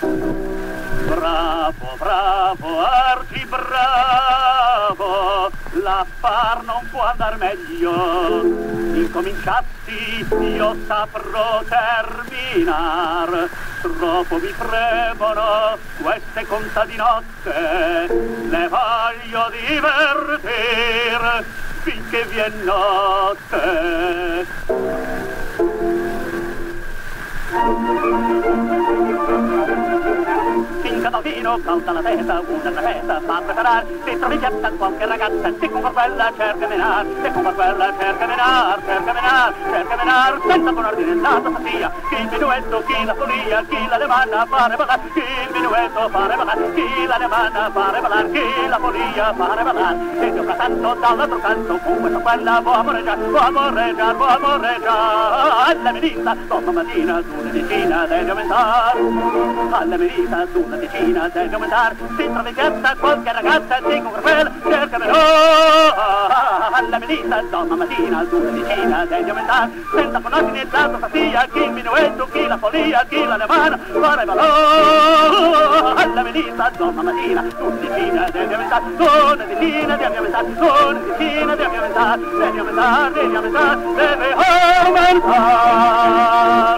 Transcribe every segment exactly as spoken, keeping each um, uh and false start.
Bravo, bravo, arti bravo, l'affar non può andar meglio. Incominciassi, io saprò terminar. Troppo mi premono queste contadinotte, le voglio divertir finché vien notte. Finca dal vino, calda la testa, una trapeza fa preparar. Se trovi piazza qualche ragazza, se con quella cerca menar, se con quella cerca menar, cerca menar, cerca menar, senza con ordine la sia, chi il minuetto, chi la follia, chi la demanda fare ballar, chi il minuetto fare ballar, chi la demanda fare ballar, chi la follia fare ballar. E io frattanto dall'altro canto, con questa quella può amoreggiar, può amoreggiar, può amoreggiar. Alla medita, domattina, su una decina deve aumentar, alla medita, su una decina deve aumentar. Se trovi in piazza qualche ragazza, se con quella cercamelo. Alla medita, domattina, su una decina deve aumentar. Senza con ordine la sia, chi il minuetto, chi la follia, chi la demana fare valore. Alla medita, domattina, su una decina deve aumentar, su una decina deve aumentar, su una decina deve aumentar, deve aumentar, deve aumentar, deve aumentar.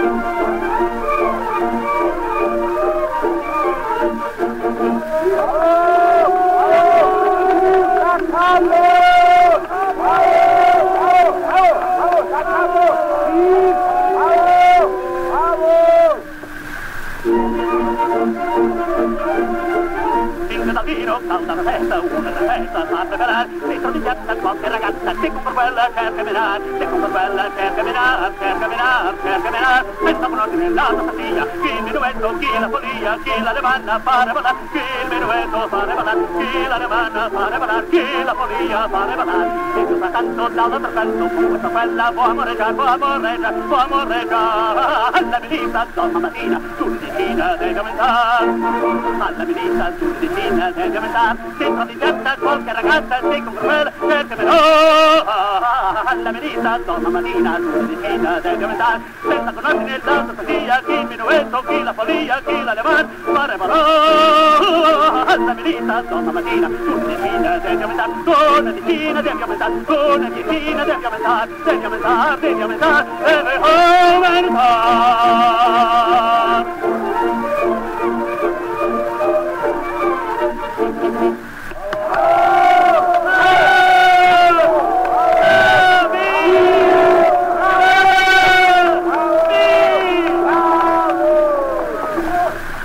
Finca dal vino, calda la testa, una trapeza fa preparar. Se trovi in piazza qualche ragazza, se con quella cerca menar, se con quella cerca menar, cerca menar, cerca menar. Senza con ordine la sia, chi il minuetto, chi la follia, chi la demanda fare ballar, chi il minuetto fare ballar, chi la demanda fare ballar, chi la follia fare ballar. E più frattanto dall'altro canto, con questa quella può amoreggiar, può amoreggiar, può amoreggiar. Alla milita, domattina, sulla decina deve aumentar, alla milita, sulla decina deve aumentar. Se trovi in piazza qualche ragazza, se con quella cercamelo. Alla milita, domattina, sulla decina deve aumentar. Senza con ordine la sia, chi il minuetto, chi la follia, chi la demanda fare valore. Alla milita, domattina, sulla decina deve aumentar, una decina deve aumentar, una decina deve aumentar, deve aumentar, deve aumentar, deve aumentar.